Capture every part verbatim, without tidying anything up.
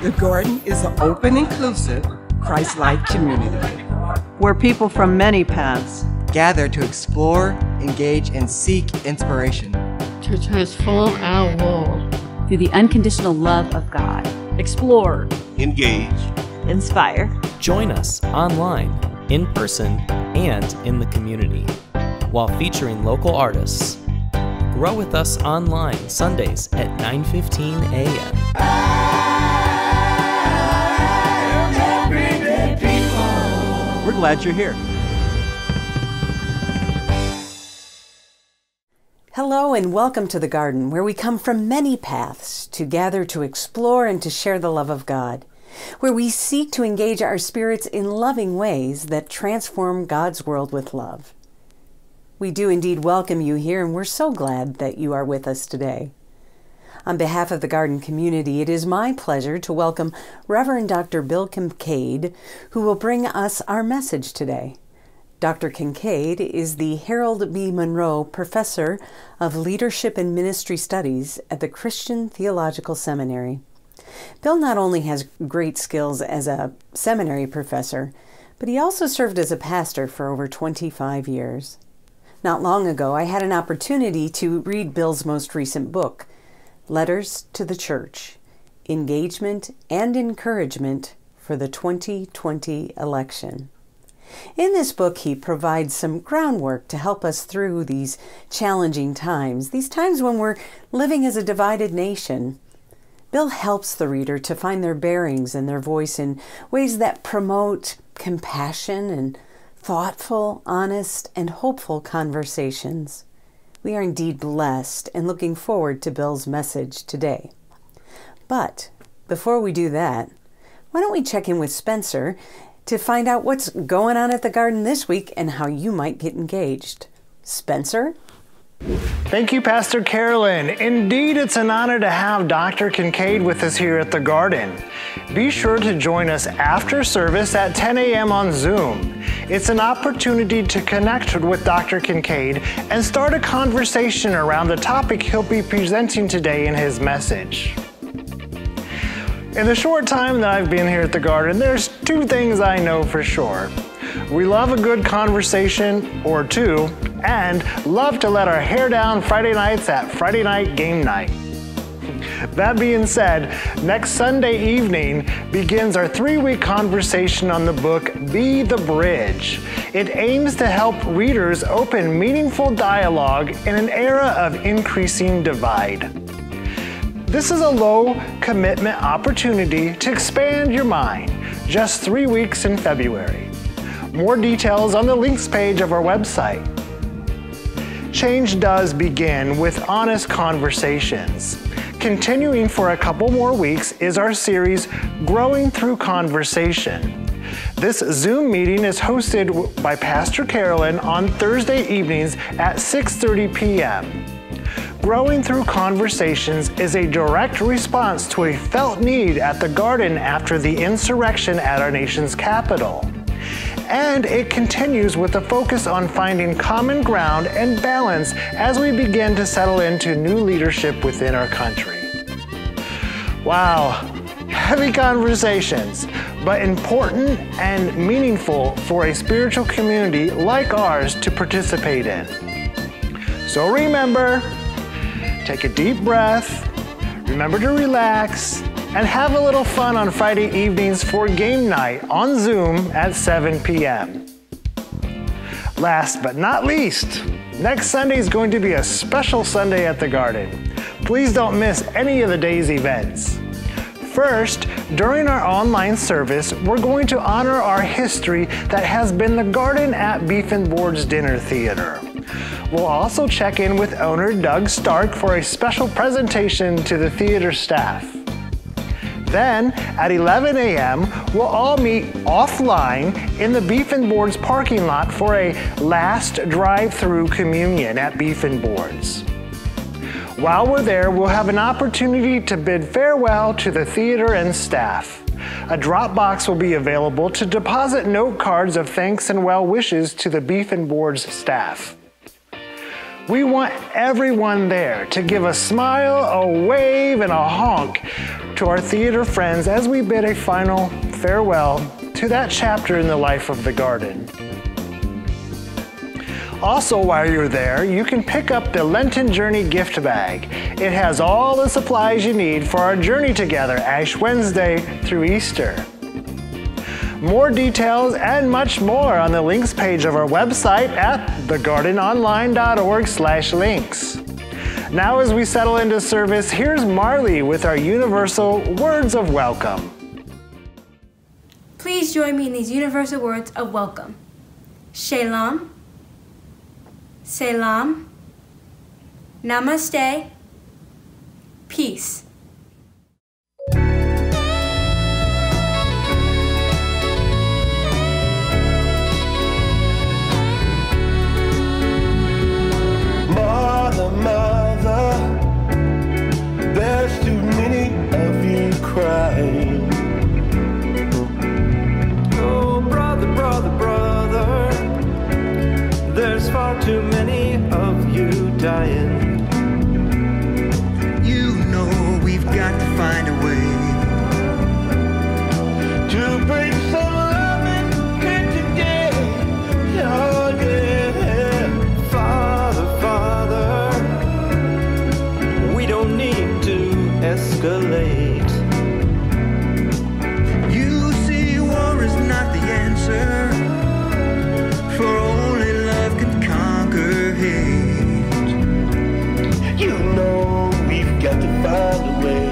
The Garden is an open, inclusive, Christ-like community where people from many paths gather to explore, engage, and seek inspiration to transform our world through the unconditional love of God. Explore, engage, inspire. Join us online, in person, and in the community, while featuring local artists. Grow with us online Sundays at nine fifteen a m We're glad you're here. Hello and welcome to the Garden, where we come from many paths to gather to explore and to share the love of God, where we seek to engage our spirits in loving ways that transform God's world with love. We do indeed welcome you here, and we're so glad that you are with us today. On behalf of the Garden community, it is my pleasure to welcome Reverend Doctor Bill Kincaid, who will bring us our message today. Doctor Kincaid is the Harold B. Monroe Professor of Leadership and Ministry Studies at the Christian Theological Seminary. Bill not only has great skills as a seminary professor, but he also served as a pastor for over twenty-five years. Not long ago, I had an opportunity to read Bill's most recent book, Letters to the Church, Engagement and Encouragement for the twenty twenty Election. In this book, he provides some groundwork to help us through these challenging times, these times when we're living as a divided nation. Bill helps the reader to find their bearings and their voice in ways that promote compassion and thoughtful, honest, and hopeful conversations. We are indeed blessed and looking forward to Bill's message today. But before we do that, why don't we check in with Spencer to find out what's going on at the Garden this week and how you might get engaged. Spencer? Thank you, Pastor Carolyn. Indeed, it's an honor to have Doctor Kincaid with us here at the Garden. Be sure to join us after service at ten a m on Zoom. It's an opportunity to connect with Doctor Kincaid and start a conversation around the topic he'll be presenting today in his message. In the short time that I've been here at the Garden, there's two things I know for sure. We love a good conversation or two, and love to let our hair down Friday nights at Friday night game night. That being said, next Sunday evening begins our three-week conversation on the book, Be the Bridge. It aims to help readers open meaningful dialogue in an era of increasing divide. This is a low-commitment opportunity to expand your mind, just three weeks in February. More details on the links page of our website. Change does begin with honest conversations. Continuing for a couple more weeks is our series, Growing Through Conversation. This Zoom meeting is hosted by Pastor Carolyn on Thursday evenings at six thirty p m Growing Through Conversations is a direct response to a felt need at the Garden after the insurrection at our nation's capital. And it continues with a focus on finding common ground and balance as we begin to settle into new leadership within our country. Wow, heavy conversations, but important and meaningful for a spiritual community like ours to participate in. So remember, take a deep breath, remember to relax, and have a little fun on Friday evenings for game night on Zoom at seven p m Last but not least, next Sunday is going to be a special Sunday at the Garden. Please don't miss any of the day's events. First, during our online service, we're going to honor our history that has been the Garden at Beef and Boards Dinner Theater. We'll also check in with owner Doug Stark for a special presentation to the theater staff. Then, at eleven a m, we'll all meet offline in the Beef and Boards parking lot for a last drive-through communion at Beef and Boards. While we're there, we'll have an opportunity to bid farewell to the theater and staff. A drop box will be available to deposit note cards of thanks and well wishes to the Beef and Boards staff. We want everyone there to give a smile, a wave, and a honk to our theater friends as we bid a final farewell to that chapter in the life of the garden. Also, while you're there, you can pick up the Lenten Journey gift bag. It has all the supplies you need for our journey together, Ash Wednesday through Easter. More details and much more on the links page of our website at the garden online dot org slash links. Now as we settle into service, here's Marley with our universal words of welcome. Please join me in these universal words of welcome. Shalom, Salam, Namaste, peace. Mother, mother, there's too many of you crying. Oh, brother, brother, brother, there's far too many of you dying. You know we've got to find a way to bring some loving here today. Oh, yeah. Father, Father, we don't need to escalate. You see, war is not the answer, for only love can conquer hate. You know we've got to find a way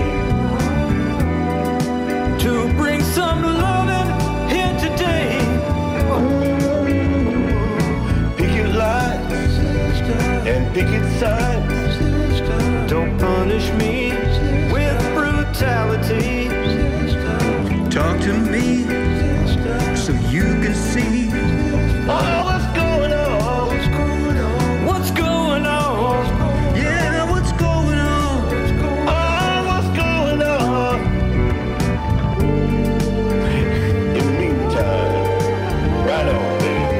to bring some loving here today. Oh, picket lines and picket signs. Don't punish me with brutality. Talk to me so you can see. Oh, what's going on? What's going on? What's going on? Yeah, what's going on? Oh, what's going on? In the meantime, right on, baby.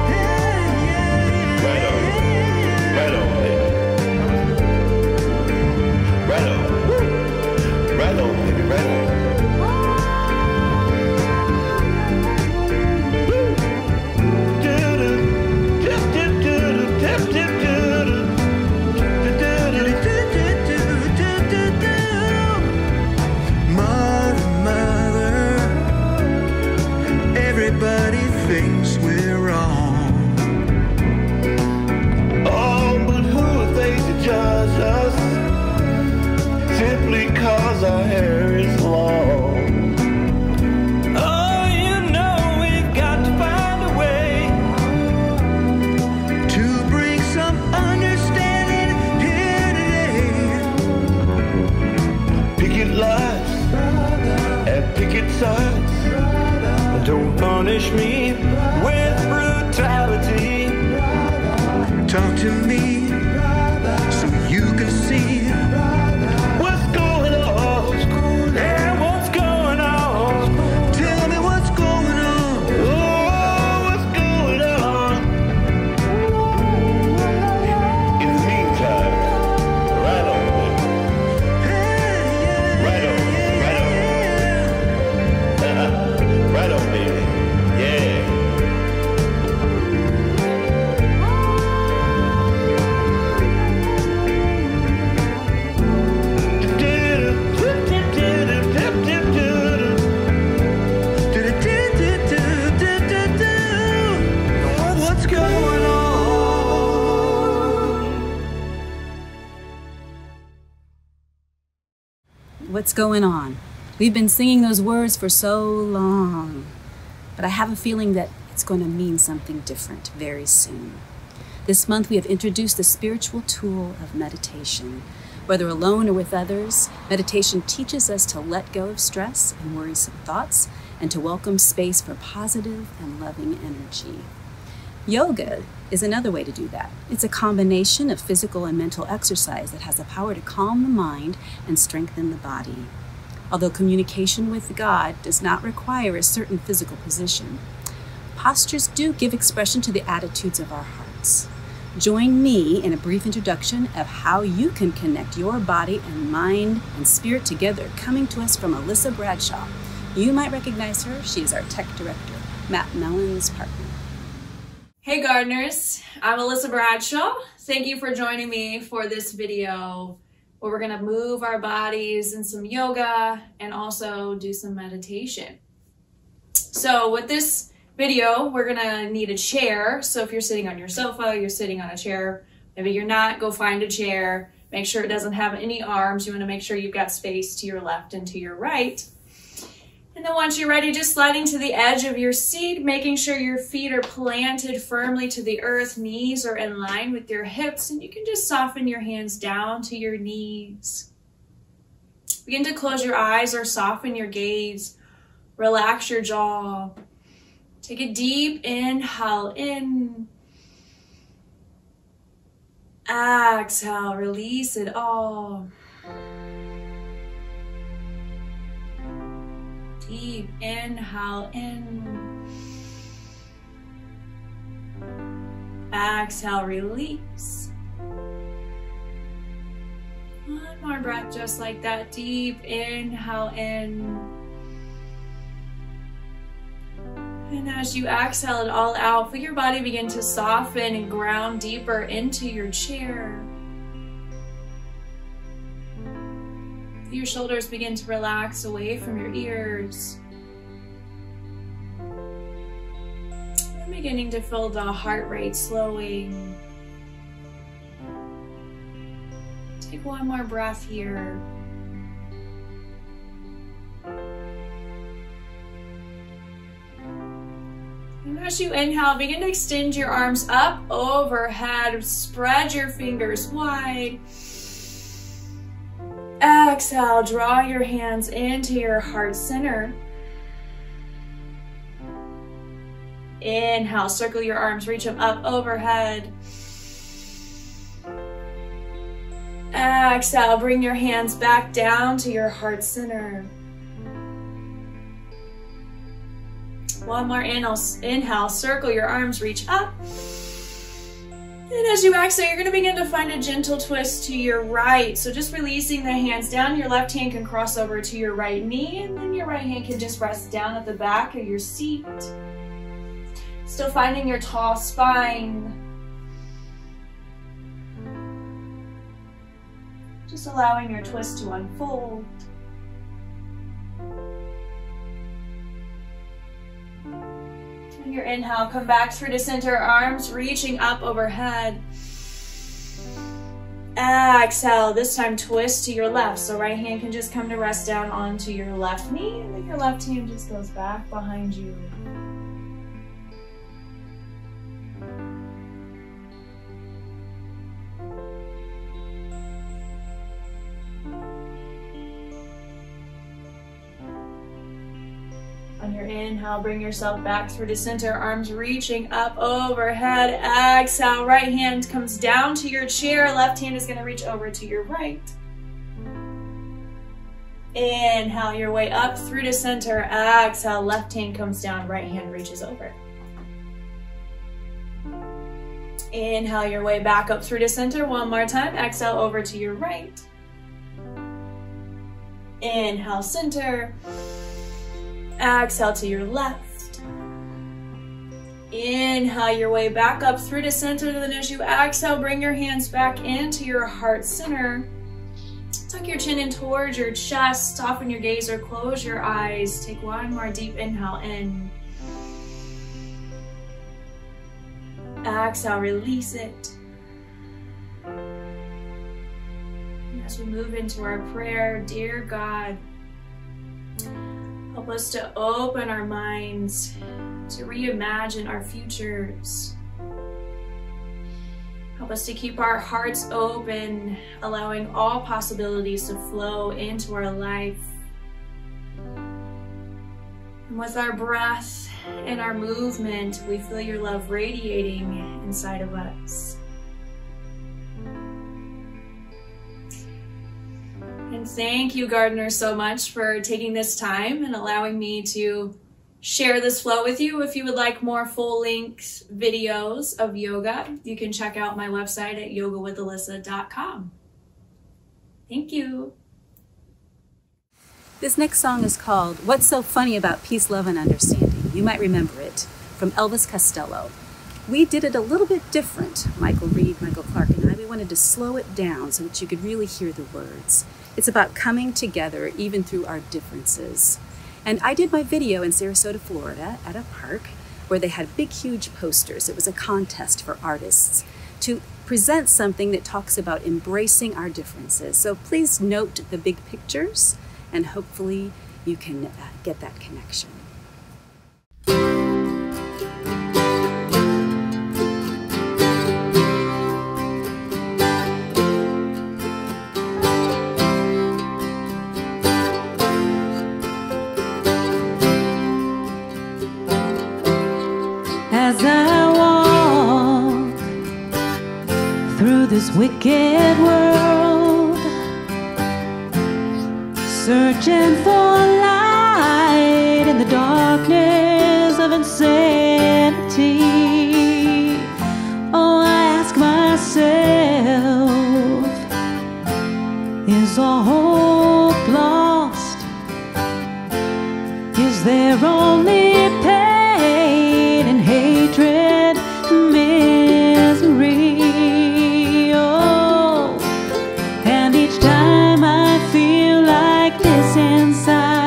Right on. Right on, baby. Right on. Right on, baby. Right on. Everybody thinks we're wrong. Oh, but who are they to judge us? Simply cause our hair is long. Oh, you know we've got to find a way to bring some understanding here today. Picket lines and picket signs. Don't punish me with brutality. Talk to me so you can see what's going on. Yeah, what's going on? Tell me what's going on. Oh, what's going on? In the meantime, right on, baby. Right on, right on. Right on, baby. Yeah. What's going on? What's going on? We've been singing those words for so long, but I have a feeling that it's going to mean something different very soon. This month we have introduced the spiritual tool of meditation. Whether alone or with others, meditation teaches us to let go of stress and worrisome thoughts and to welcome space for positive and loving energy. Yoga is another way to do that. It's a combination of physical and mental exercise that has the power to calm the mind and strengthen the body. Although communication with God does not require a certain physical position, postures do give expression to the attitudes of our hearts. Join me in a brief introduction of how you can connect your body and mind and spirit together, coming to us from Alyssa Bradshaw. You might recognize her. She is our tech director, Matt Mellon's partner. Hey gardeners, I'm Alyssa Bradshaw. Thank you for joining me for this video where we're gonna move our bodies in some yoga and also do some meditation. So with this video, we're gonna need a chair. So if you're sitting on your sofa, you're sitting on a chair, maybe you're not, go find a chair. Make sure it doesn't have any arms. You wanna make sure you've got space to your left and to your right. And then once you're ready, just sliding to the edge of your seat, making sure your feet are planted firmly to the earth, knees are in line with your hips, and you can just soften your hands down to your knees. Begin to close your eyes or soften your gaze. Relax your jaw. Take a deep inhale in. Exhale, release it all. Deep inhale in. Exhale, release. One more breath just like that. Deep inhale in. And as you exhale it all out, feel your body begin to soften and ground deeper into your chair. Your shoulders begin to relax away from your ears. I'm beginning to feel the heart rate slowing. Take one more breath here. And as you inhale, begin to extend your arms up overhead. Spread your fingers wide. Exhale, draw your hands into your heart center. Inhale, circle your arms, reach them up overhead. Exhale, bring your hands back down to your heart center. One more inhale, inhale, circle your arms, reach up. And as you exhale, you're going to begin to find a gentle twist to your right. So just releasing the hands down, your left hand can cross over to your right knee, and then your right hand can just rest down at the back of your seat. Still finding your tall spine. Just allowing your twist to unfold. On your inhale, come back through to center, arms reaching up overhead. Exhale, this time twist to your left. So right hand can just come to rest down onto your left knee, and then your left hand just goes back behind you. On your inhale, bring yourself back through to center, arms reaching up overhead. Exhale, right hand comes down to your chair, left hand is going to reach over to your right. Inhale your way up through to center. Exhale, left hand comes down, right hand reaches over. Inhale your way back up through to center. One more time. Exhale over to your right. Inhale, center. Exhale to your left. Inhale your way back up through to center. Then as you exhale, bring your hands back into your heart center. Tuck your chin in towards your chest. Soften your gaze or close your eyes. Take one more deep inhale in. Exhale, release it. And as we move into our prayer, dear God, help us to open our minds, to reimagine our futures. Help us to keep our hearts open, allowing all possibilities to flow into our life. And with our breath and our movement, we feel your love radiating inside of us. And thank you, gardeners, so much for taking this time and allowing me to share this flow with you. If you would like more full-length videos of yoga, you can check out my website at yoga with alyssa dot com. Thank you. This next song is called What's So Funny About Peace, Love, and Understanding. You might remember it from Elvis Costello. We did it a little bit different, Michael Reed, Michael Clark, and I. We wanted to slow it down so that you could really hear the words. It's about coming together even through our differences. And I did my video in Sarasota, Florida at a park where they had big, huge posters. It was a contest for artists to present something that talks about embracing our differences. So please note the big pictures, and hopefully you can uh, get that connection. As I walk through this wicked world, searching for light in the darkness of insanity. Oh, I ask myself, is all hope lost? Is there only pain and hatred and misery? Oh, and each time I feel like this inside,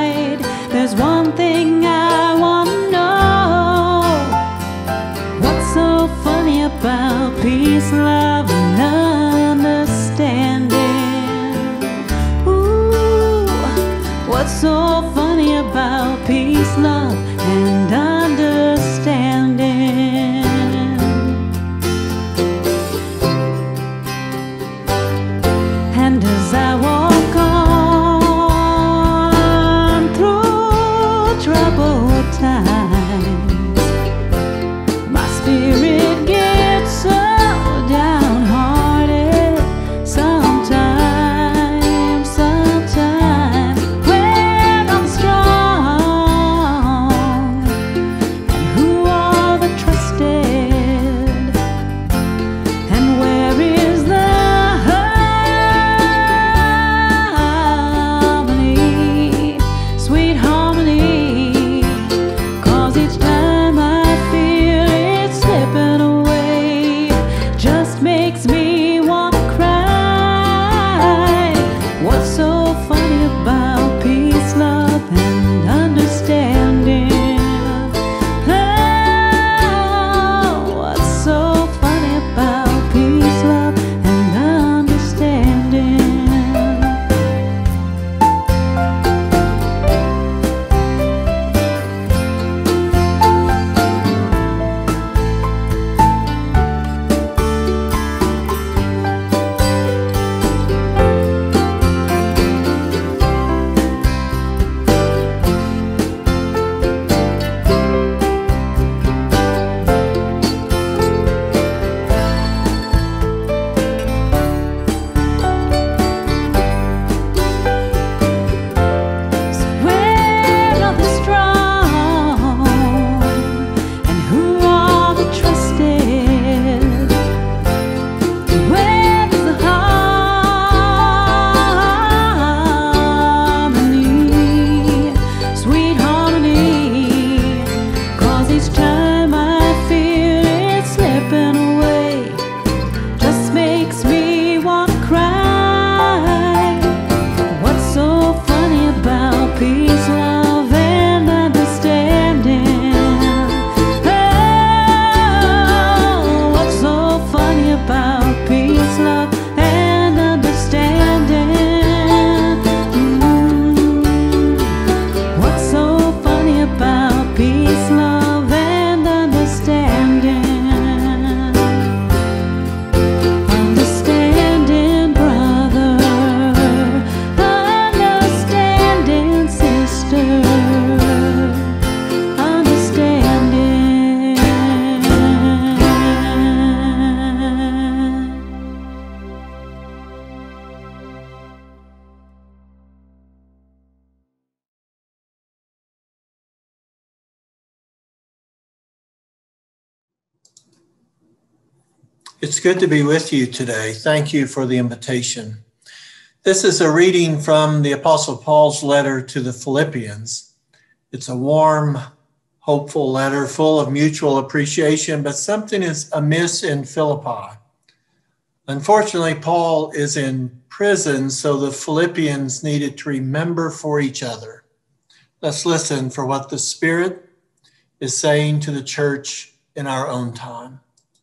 It's good to be with you today. Thank you for the invitation. This is a reading from the Apostle Paul's letter to the Philippians. It's a warm, hopeful letter full of mutual appreciation, but something is amiss in Philippi. Unfortunately, Paul is in prison, so the Philippians needed to remember for each other. Let's listen for what the Spirit is saying to the church in our own time.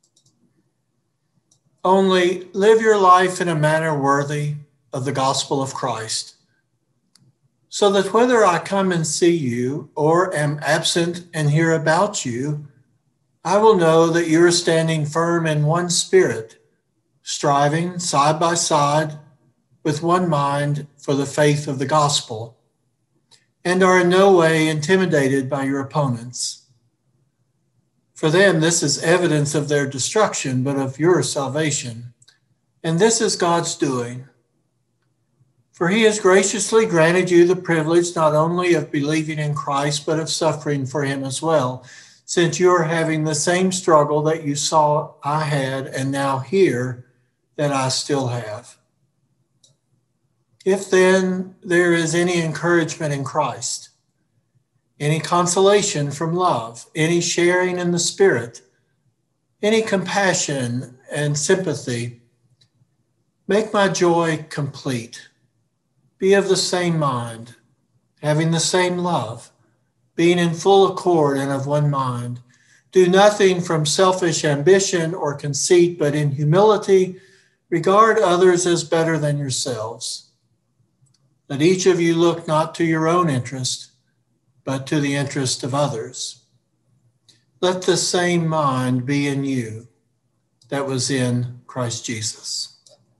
Only live your life in a manner worthy of the gospel of Christ, so that whether I come and see you or am absent and hear about you, I will know that you are standing firm in one spirit, striving side by side with one mind for the faith of the gospel, and are in no way intimidated by your opponents. For them, this is evidence of their destruction, but of your salvation. And this is God's doing. For he has graciously granted you the privilege not only of believing in Christ, but of suffering for him as well, since you are having the same struggle that you saw I had and now hear that I still have. If then there is any encouragement in Christ, any consolation from love, any sharing in the Spirit, any compassion and sympathy, make my joy complete. Be of the same mind, having the same love, being in full accord and of one mind. Do nothing from selfish ambition or conceit, but in humility regard others as better than yourselves. Let each of you look not to your own interest, but to the interest of others. Let the same mind be in you that was in Christ Jesus.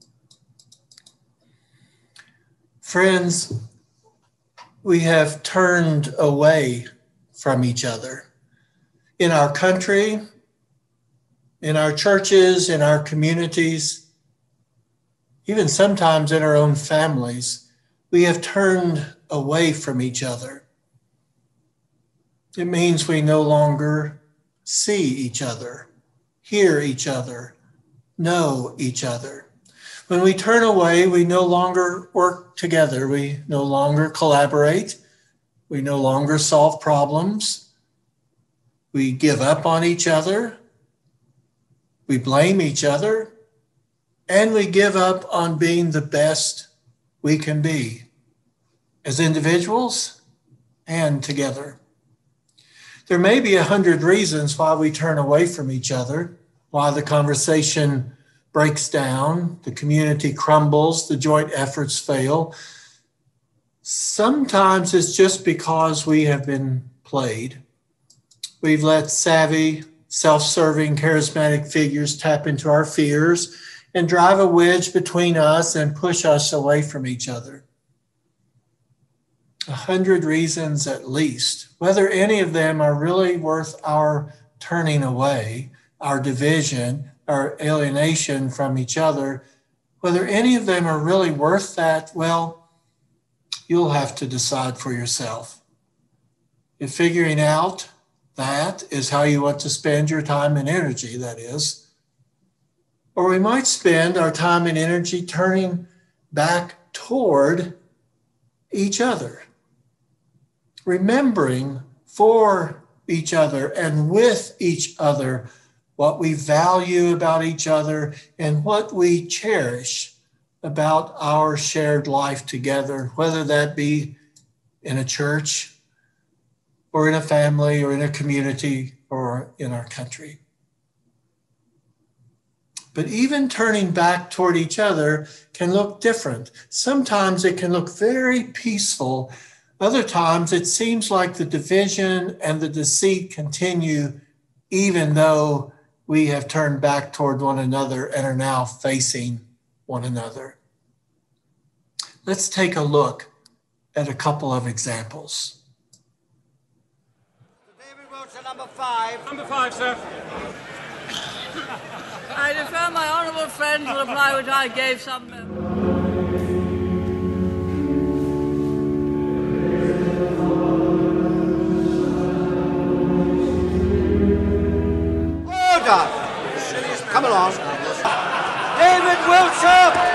Friends, we have turned away from each other. In our country, in our churches, in our communities, even sometimes in our own families, we have turned away from each other. It means we no longer see each other, hear each other, know each other. When we turn away, we no longer work together. We no longer collaborate. We no longer solve problems. We give up on each other. We blame each other. And we give up on being the best we can be as individuals and together. There may be a hundred reasons why we turn away from each other, why the conversation breaks down, the community crumbles, the joint efforts fail. Sometimes it's just because we have been played. We've let savvy, self-serving, charismatic figures tap into our fears and drive a wedge between us and push us away from each other. A hundred reasons at least. Whether any of them are really worth our turning away, our division, our alienation from each other, whether any of them are really worth that, well, you'll have to decide for yourself. If figuring out that is how you want to spend your time and energy, that is. Or we might spend our time and energy turning back toward each other, remembering for each other and with each other what we value about each other and what we cherish about our shared life together, whether that be in a church or in a family or in a community or in our country. But even turning back toward each other can look different. Sometimes it can look very peaceful. Other times it seems like the division and the deceit continue even though we have turned back toward one another and are now facing one another. Let's take a look at a couple of examples. David votes to number five. Number five, sir. I defer my honourable friend to reply which I gave some members. Order! Come along. David Wilson!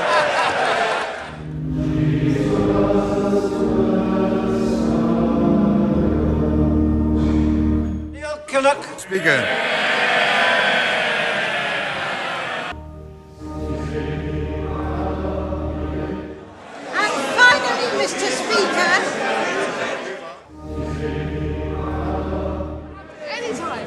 Neil Killock. Speaker. Mister Speaker. Anytime.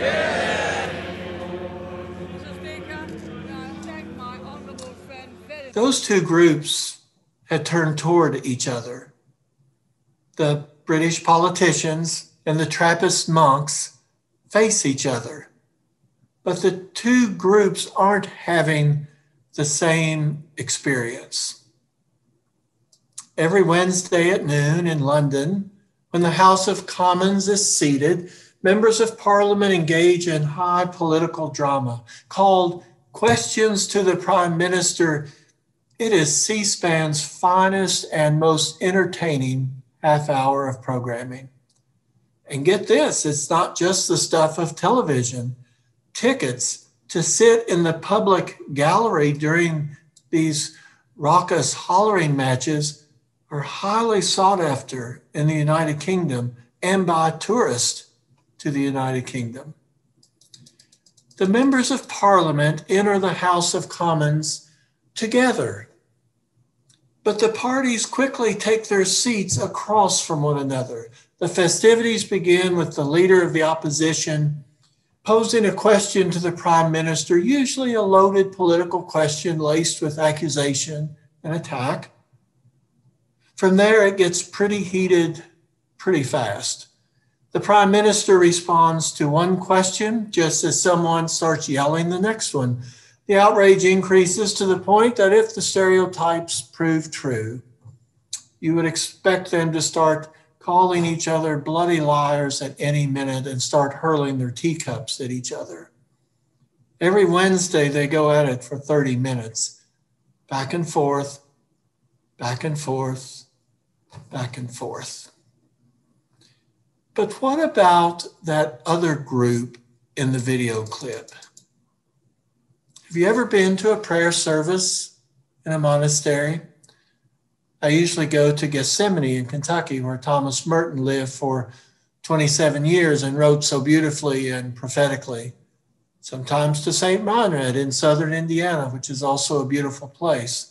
Mister Speaker, I thank my honourable friend very Those two groups had turned toward each other. The British politicians and the Trappist monks face each other. But the two groups aren't having the same experience. Every Wednesday at noon in London, when the House of Commons is seated, members of Parliament engage in high political drama called Questions to the Prime Minister. It is C-SPAN's finest and most entertaining half hour of programming. And get this, it's not just the stuff of television. Tickets to sit in the public gallery during these raucous hollering matches are highly sought after in the United Kingdom and by tourists to the United Kingdom. The members of Parliament enter the House of Commons together, but the parties quickly take their seats across from one another. The festivities begin with the leader of the opposition posing a question to the Prime Minister, usually a loaded political question laced with accusation and attack. From there, it gets pretty heated pretty fast. The Prime Minister responds to one question just as someone starts yelling the next one. The outrage increases to the point that if the stereotypes prove true, you would expect them to start calling each other bloody liars at any minute and start hurling their teacups at each other. Every Wednesday, they go at it for thirty minutes, back and forth, back and forth, back and forth. But what about that other group in the video clip? Have you ever been to a prayer service in a monastery? I usually go to Gethsemane in Kentucky, where Thomas Merton lived for twenty-seven years and wrote so beautifully and prophetically. Sometimes to Saint Monrad in southern Indiana, which is also a beautiful place.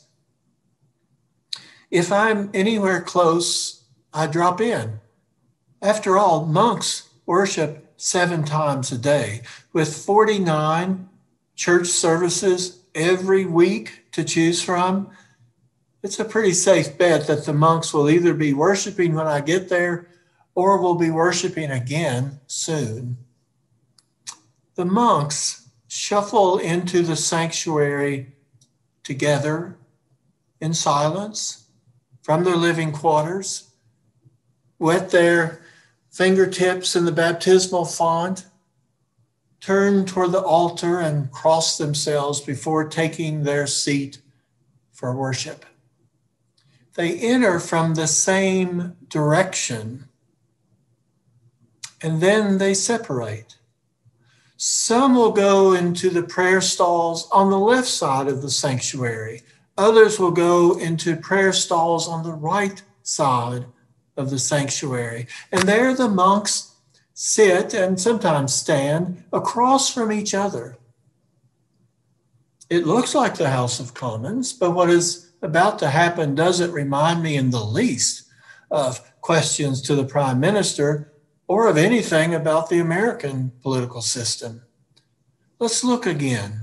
If I'm anywhere close, I drop in. After all, monks worship seven times a day with forty-nine church services every week to choose from. It's a pretty safe bet that the monks will either be worshiping when I get there or will be worshiping again soon. The monks shuffle into the sanctuary together in silence from their living quarters, wet their fingertips in the baptismal font, turn toward the altar and cross themselves before taking their seat for worship. They enter from the same direction, and then they separate. Some will go into the prayer stalls on the left side of the sanctuary. Others will go into prayer stalls on the right side of the sanctuary. And there the monks sit and sometimes stand across from each other. It looks like the House of Commons, but what is about to happen doesn't remind me in the least of questions to the Prime Minister or of anything about the American political system. Let's look again.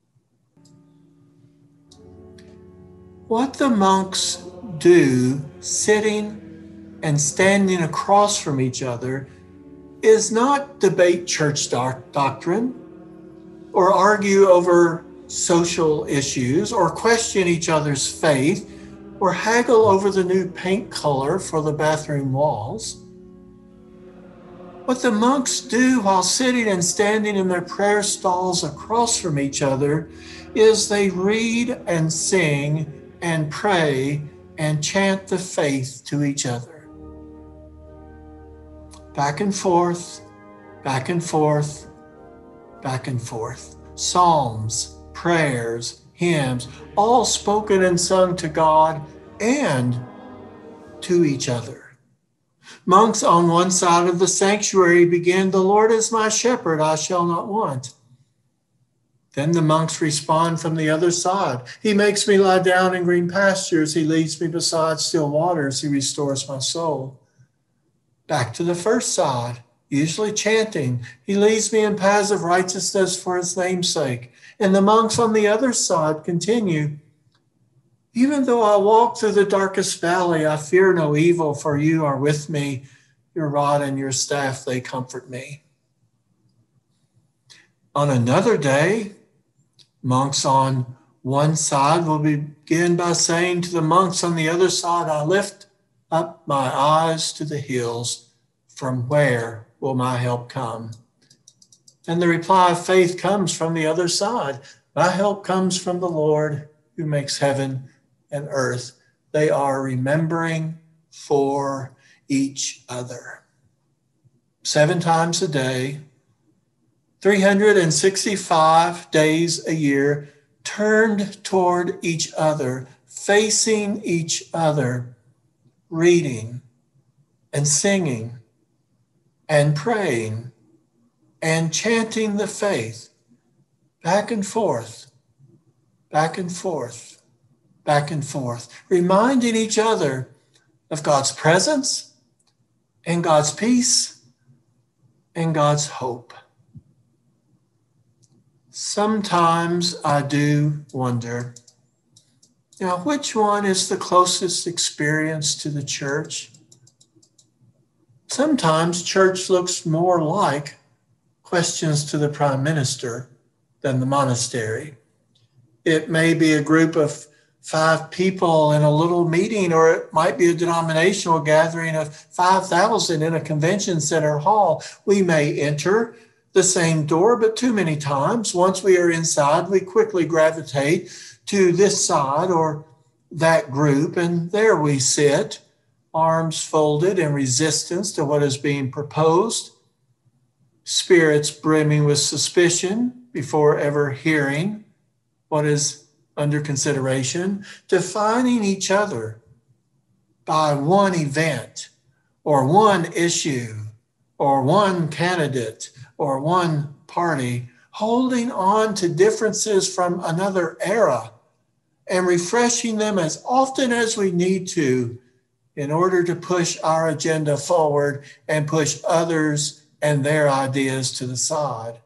What the monks do sitting and standing across from each other is not debate church doc- doctrine or argue over social issues or question each other's faith or haggle over the new paint color for the bathroom walls. What the monks do while sitting and standing in their prayer stalls across from each other is they read and sing and pray and chant the faith to each other. Back and forth, back and forth, back and forth. Psalms, prayers, hymns, all spoken and sung to God and to each other. Monks on one side of the sanctuary began, "The Lord is my shepherd, I shall not want." Then the monks respond from the other side. "He makes me lie down in green pastures. He leads me beside still waters. He restores my soul." Back to the first side, usually chanting, "He leads me in paths of righteousness for his name's sake." And the monks on the other side continue, "Even though I walk through the darkest valley, I fear no evil, for you are with me. Your rod and your staff, they comfort me." On another day, monks on one side will begin by saying to the monks on the other side, "I lift up my eyes to the hills. From where will my help come?" And the reply of faith comes from the other side. "My help comes from the Lord who makes heaven and earth." They are remembering for each other. Seven times a day, three hundred sixty-five days a year, turned toward each other, facing each other, reading and singing and praying and chanting the faith, back and forth, back and forth, back and forth, reminding each other of God's presence and God's peace and God's hope. Sometimes I do wonder, now, which one is the closest experience to the church? Sometimes church looks more like questions to the prime minister than the monastery. It may be a group of five people in a little meeting, or it might be a denominational gathering of five thousand in a convention center hall. We may enter the same door, but too many times, once we are inside, we quickly gravitate to this side or that group, and there we sit, arms folded in resistance to what is being proposed, spirits brimming with suspicion before ever hearing what is under consideration, defining each other by one event or one issue or one candidate or one party, holding on to differences from another era and refreshing them as often as we need to in order to push our agenda forward and push others and their ideas to the side.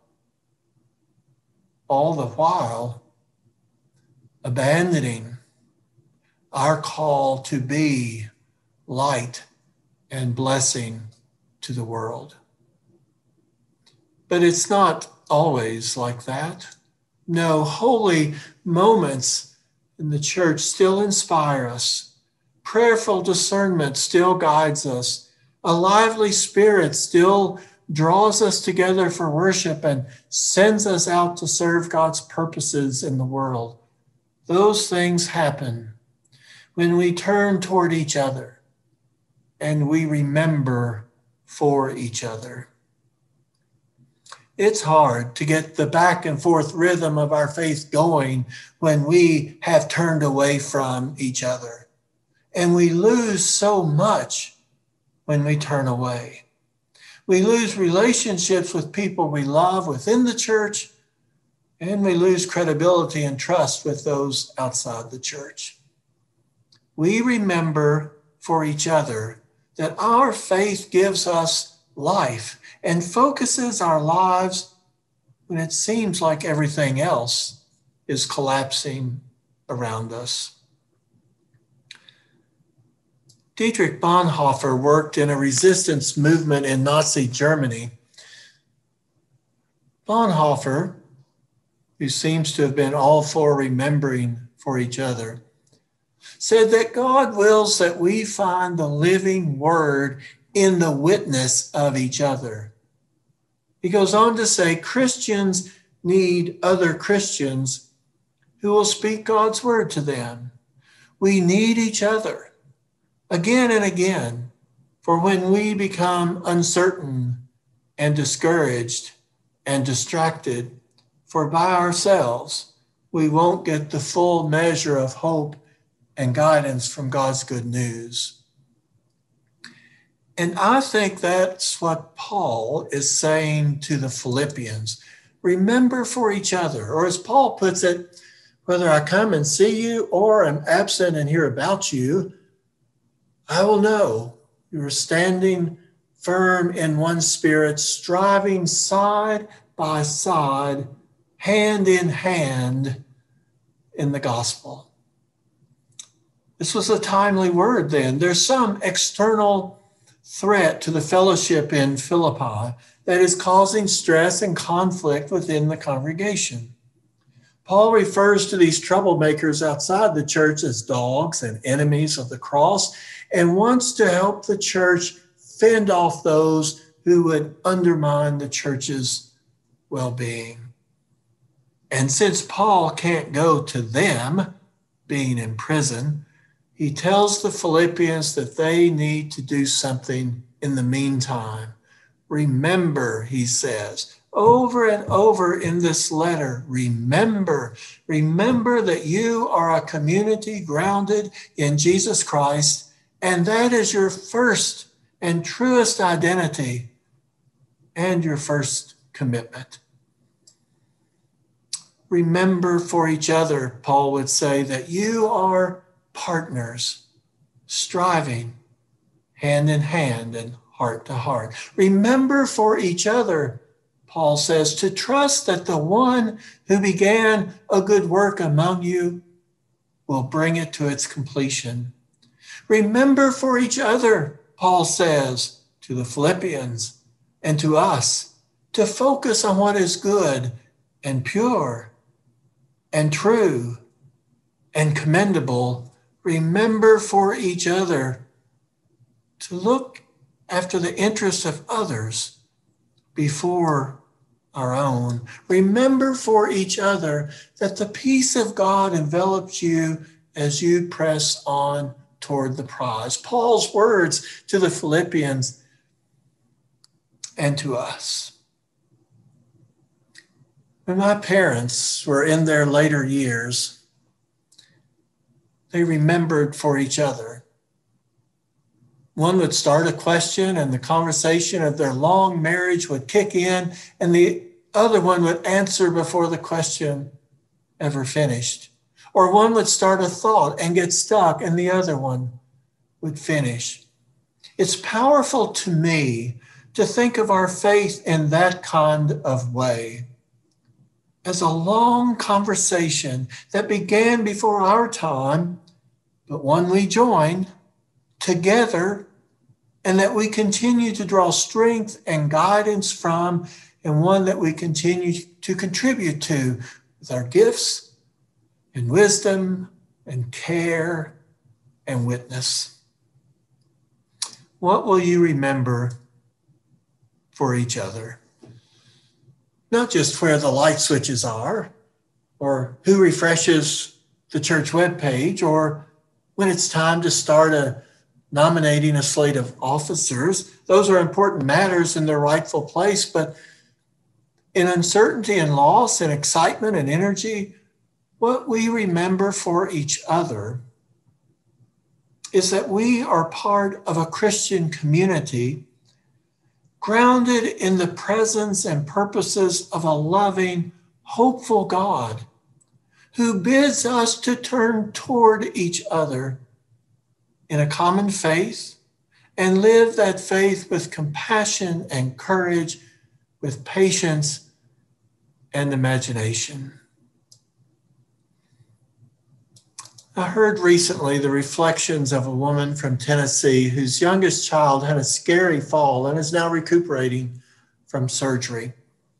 All the while, abandoning our call to be light and blessing to the world. But it's not always like that. No, holy moments in the church still inspire us. Prayerful discernment still guides us. A lively spirit still draws us together for worship and sends us out to serve God's purposes in the world. Those things happen when we turn toward each other and we remember for each other. It's hard to get the back and forth rhythm of our faith going when we have turned away from each other. And we lose so much when we turn away. We lose relationships with people we love within the church, and we lose credibility and trust with those outside the church. We remember for each other that our faith gives us life and focuses our lives when it seems like everything else is collapsing around us. Dietrich Bonhoeffer worked in a resistance movement in Nazi Germany. Bonhoeffer, who seems to have been all for remembering for each other, said that God wills that we find the living word in the witness of each other. He goes on to say, Christians need other Christians who will speak God's word to them. We need each other again and again, for when we become uncertain and discouraged and distracted, for by ourselves we won't get the full measure of hope and guidance from God's good news. And I think that's what Paul is saying to the Philippians. Remember for each other, or as Paul puts it, whether I come and see you or am absent and hear about you, I will know you are standing firm in one spirit, striving side by side, hand in hand in the gospel. This was a timely word then. There's some external threat to the fellowship in Philippi that is causing stress and conflict within the congregation. Paul refers to these troublemakers outside the church as dogs and enemies of the cross and wants to help the church fend off those who would undermine the church's well-being. And since Paul can't go to them, being in prison, he tells the Philippians that they need to do something in the meantime. Remember, he says, over and over in this letter, remember, remember that you are a community grounded in Jesus Christ, and that is your first and truest identity and your first commitment. Remember for each other, Paul would say, that you are partners, striving hand in hand and heart to heart. Remember for each other, Paul says, to trust that the one who began a good work among you will bring it to its completion. Remember for each other, Paul says to the Philippians and to us, to focus on what is good and pure and true and commendable. Remember for each other to look after the interests of others before our own. Remember for each other that the peace of God envelops you as you press on toward the prize. Paul's words to the Philippians and to us. When my parents were in their later years, they remembered for each other. One would start a question and the conversation of their long marriage would kick in, and the other one would answer before the question ever finished. Or one would start a thought and get stuck, and the other one would finish. It's powerful to me to think of our faith in that kind of way, as a long conversation that began before our time, but one we joined together, and that we continue to draw strength and guidance from, and one that we continue to contribute to with our gifts and wisdom and care and witness. What will you remember for each other? Not just where the light switches are, or who refreshes the church webpage, or when it's time to start a nominating a slate of officers. Those are important matters in their rightful place, but in uncertainty and loss and excitement and energy, what we remember for each other is that we are part of a Christian community grounded in the presence and purposes of a loving, hopeful God who bids us to turn toward each other in a common faith and live that faith with compassion and courage, with patience and imagination. I heard recently the reflections of a woman from Tennessee whose youngest child had a scary fall and is now recuperating from surgery.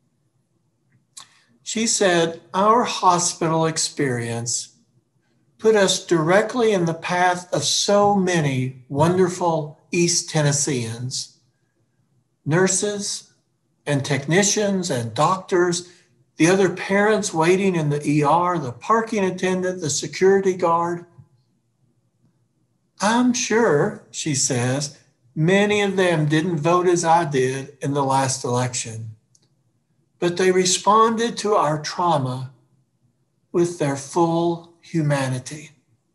She said, "Our hospital experience put us directly in the path of so many wonderful East Tennesseans, nurses and technicians and doctors, the other parents waiting in the E R, the parking attendant, the security guard. I'm sure," she says, "many of them didn't vote as I did in the last election, but they responded to our trauma with their full humanity.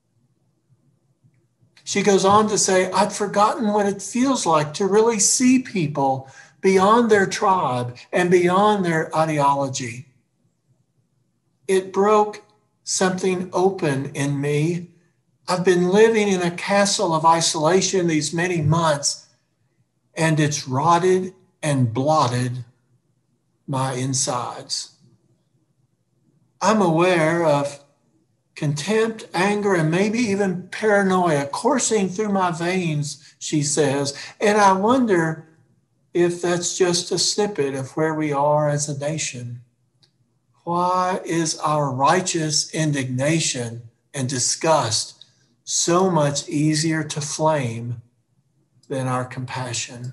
She goes on to say, I'd forgotten what it feels like to really see people beyond their tribe and beyond their ideology. It broke something open in me. I've been living in a castle of isolation these many months, and it's rotted and blotted my insides. I'm aware of contempt, anger, and maybe even paranoia coursing through my veins, she says, and I wonder if that's just a snippet of where we are as a nation. Why is our righteous indignation and disgust so much easier to flame than our compassion?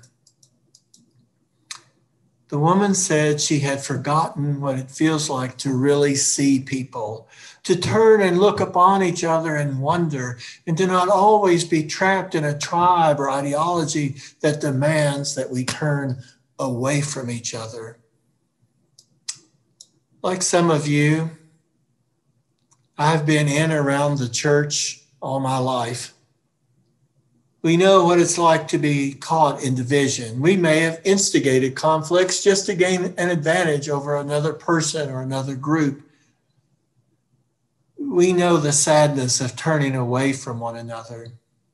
The woman said she had forgotten what it feels like to really see people, to turn and look upon each other and wonder, and to not always be trapped in a tribe or ideology that demands that we turn away from each other. Like some of you, I've been in and around the church all my life. We know what it's like to be caught in division. We may have instigated conflicts just to gain an advantage over another person or another group. We know the sadness of turning away from one another.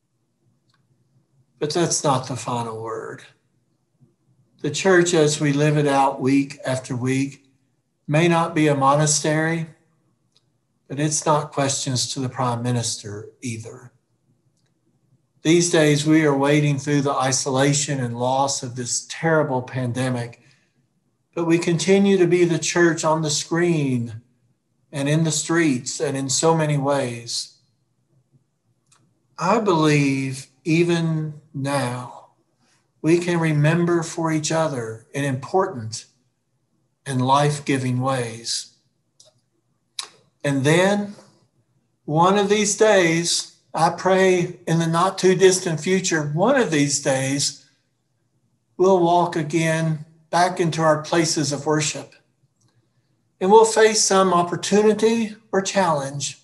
But that's not the final word. The church, as we live it out week after week, may not be a monastery, but it's not questions to the prime minister either. These days, we are wading through the isolation and loss of this terrible pandemic, but we continue to be the church on the screen and in the streets and in so many ways. I believe even now, we can remember for each other in important and life-giving ways. And then, one of these days, I pray in the not too distant future, one of these days, we'll walk again back into our places of worship. And we'll face some opportunity or challenge.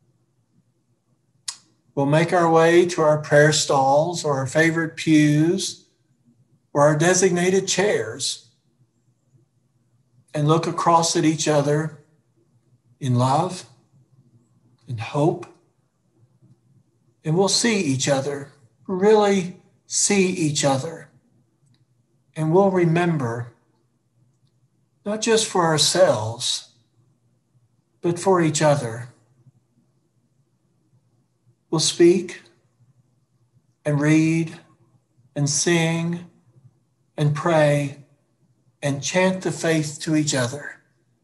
We'll make our way to our prayer stalls or our favorite pews or our designated chairs and look across at each other in love and hope. And we'll see each other, really see each other. And we'll remember, not just for ourselves, but for each other. We'll speak and read and sing and pray and chant the faith to each other.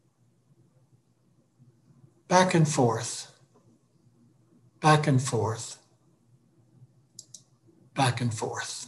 Back and forth, back and forth. Back and forth.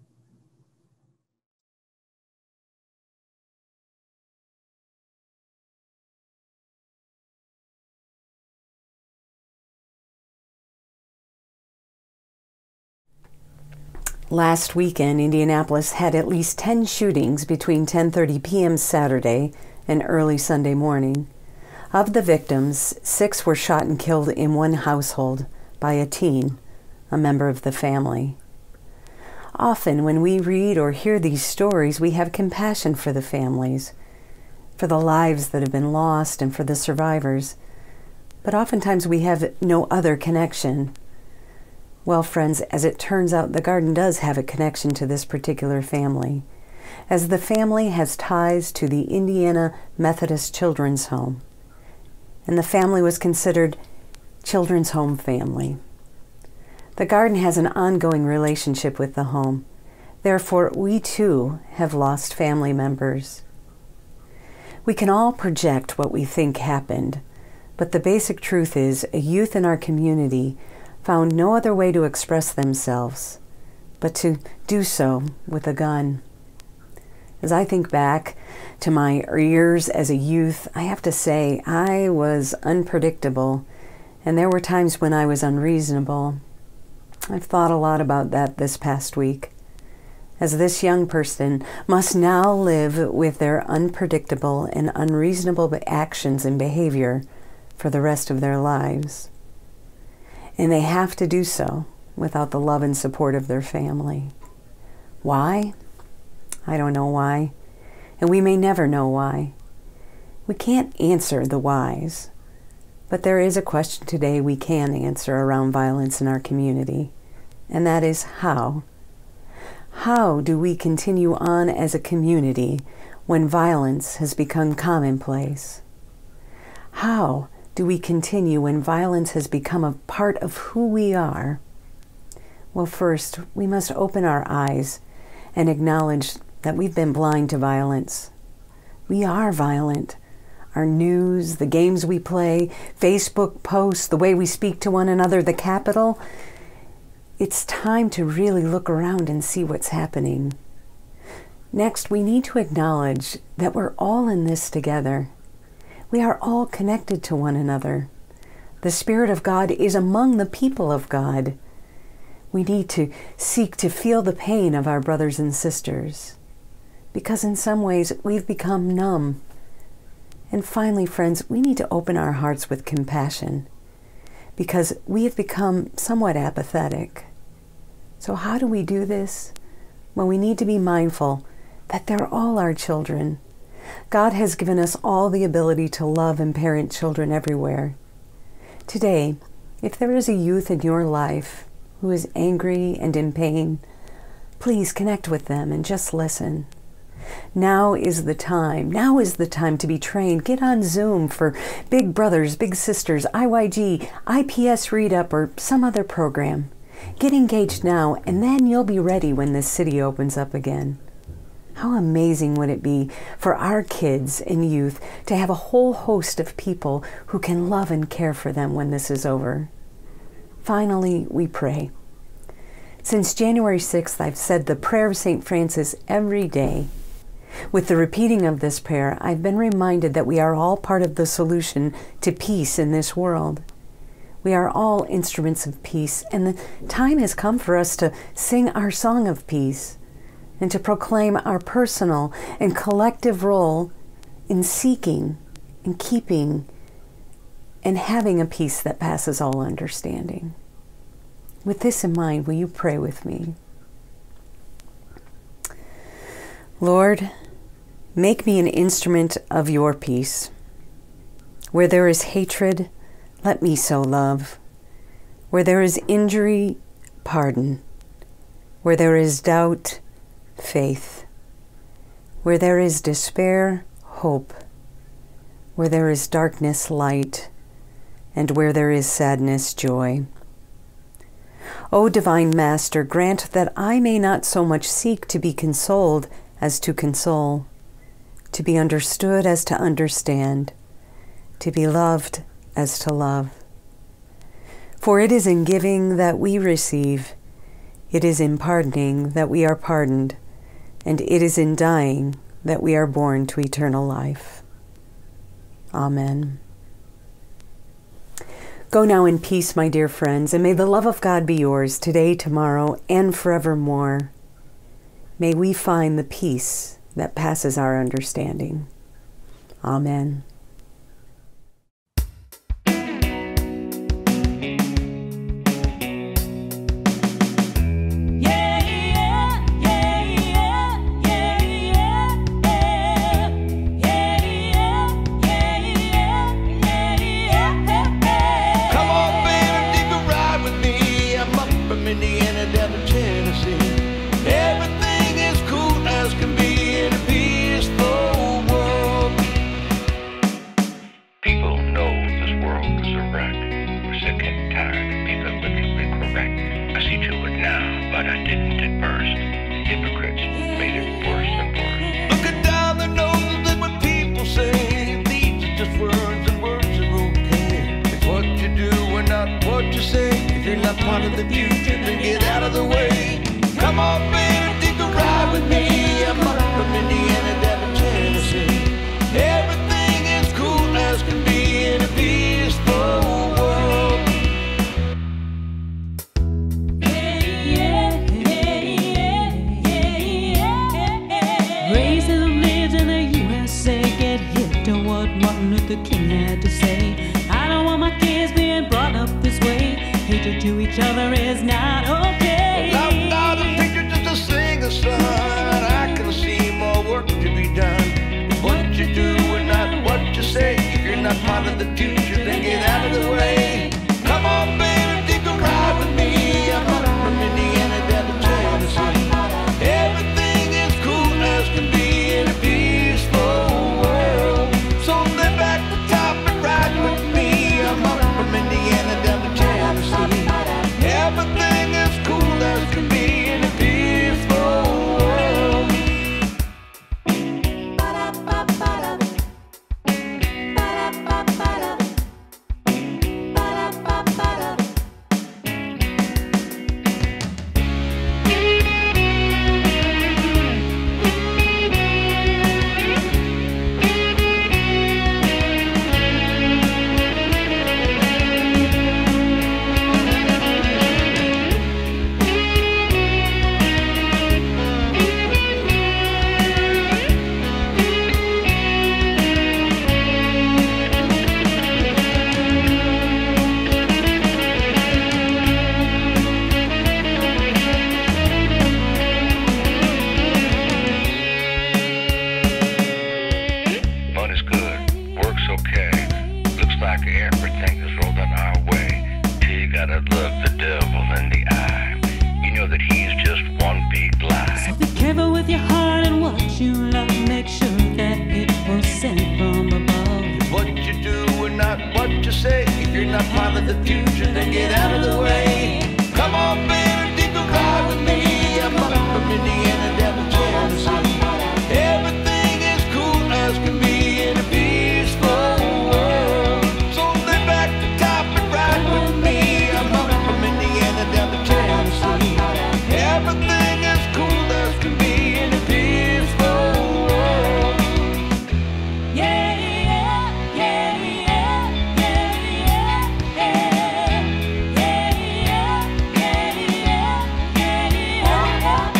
Last weekend, Indianapolis had at least ten shootings between ten thirty p.m. Saturday and early Sunday morning. Of the victims, six were shot and killed in one household by a teen, a member of the family. Often when we read or hear these stories, we have compassion for the families, for the lives that have been lost and for the survivors. But oftentimes we have no other connection. Well, friends, as it turns out, the garden does have a connection to this particular family, as the family has ties to the Indiana Methodist Children's Home. And the family was considered Children's Home family. The garden has an ongoing relationship with the home. Therefore, we too have lost family members. We can all project what we think happened, but the basic truth is a youth in our community found no other way to express themselves but to do so with a gun. As I think back to my years as a youth, I have to say I was unpredictable, and there were times when I was unreasonable. I've thought a lot about that this past week, as this young person must now live with their unpredictable and unreasonable actions and behavior for the rest of their lives. And they have to do so without the love and support of their family. Why? I don't know why, and we may never know why. We can't answer the whys, but there is a question today we can answer around violence in our community, and that is how. How do we continue on as a community when violence has become commonplace? How do we continue when violence has become a part of who we are? Well, first, we must open our eyes and acknowledge that we've been blind to violence. We are violent. Our news, the games we play, Facebook posts, the way we speak to one another, the Capitol. It's time to really look around and see what's happening. Next, we need to acknowledge that we're all in this together. We are all connected to one another. The Spirit of God is among the people of God. We need to seek to feel the pain of our brothers and sisters, because in some ways we've become numb. And finally, friends, we need to open our hearts with compassion, because we have become somewhat apathetic. So how do we do this? Well, we need to be mindful that they're all our children. God has given us all the ability to love and parent children everywhere. Today, if there is a youth in your life who is angry and in pain, please connect with them and just listen. Now is the time. Now is the time to be trained. Get on Zoom for Big Brothers, Big Sisters, I Y G, I P S Read Up, or some other program. Get engaged now, and then you'll be ready when this city opens up again. How amazing would it be for our kids and youth to have a whole host of people who can love and care for them when this is over? Finally, we pray. Since January sixth, I've said the prayer of Saint Francis every day. With the repeating of this prayer, I've been reminded that we are all part of the solution to peace in this world. We are all instruments of peace, and the time has come for us to sing our song of peace and to proclaim our personal and collective role in seeking and keeping and having a peace that passes all understanding. With this in mind, will you pray with me? Lord, make me an instrument of your peace. Where there is hatred, let me sow love. Where there is injury, pardon. Where there is doubt, faith. Where there is despair, hope. Where there is darkness, light. And where there is sadness, joy. O Divine Master, grant that I may not so much seek to be consoled as to console, to be understood as to understand, to be loved as to love. For it is in giving that we receive, it is in pardoning that we are pardoned, and it is in dying that we are born to eternal life. Amen. Go now in peace, my dear friends, and may the love of God be yours today, tomorrow, and forevermore. May we find the peace that passes our understanding. Amen. Part of the future, then get out of the way. Come on, baby, take a ride with me. I'm up from Indiana down to Tennessee. Everything is cool as can be in a peaceful world. Racism lives in the U S A. Get hip to what Martin Luther King had to say. I to each other is not okay. Well, I'm not a preacher, just a singer, son, and I can see more work to be done. What you do and not what you say. If you're not part of the future, then get out of the way. Come on, baby, take a ride with me. I'm up from Indiana down to Tennessee. Everything is cool as can be in a peaceful world. So lay back the top and ride with me. I'm up from Indiana down to Tennessee. Everything is cool as can be in a peaceful world. Money's good, work's okay. Looks like everything is rolling our way. Till you gotta look the devil in the eye. You know that he's just one big lie. So be careful with your heart and what you love. Make sure that it was sent from above. What you do and not what you say. If you're not part of the future, then get out of the way. Come on, baby, take a ride with me. I'm up from Indiana down to Tennessee. Everything is cool as can be in a peaceful world. So lay back the top and ride with me. I'm up from Indiana down to Tennessee. Everything is cool as can be in a peaceful world. Yeah, yeah, yeah, yeah, yeah, yeah, yeah, yeah, yeah, yeah,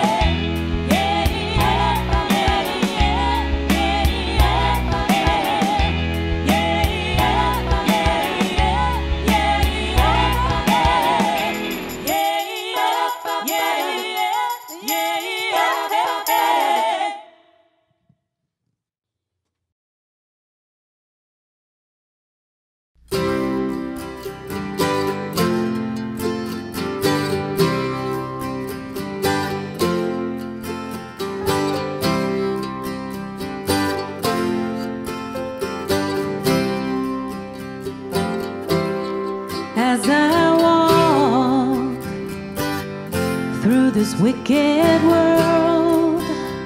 As I walk through this wicked world,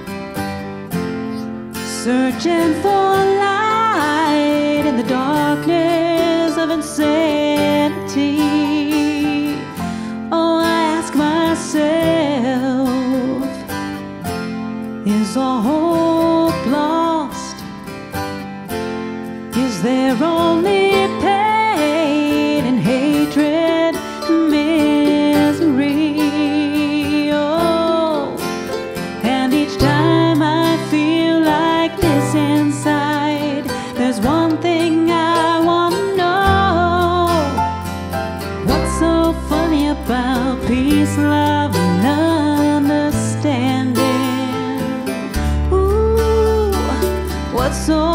searching for light in the darkness of insanity, oh, I ask myself, is all hope lost? Is there only pain and hatred and misery? Oh, and each time I feel like this inside, there's one thing I want to know. What's so funny about peace, love, and understanding? Ooh, what's so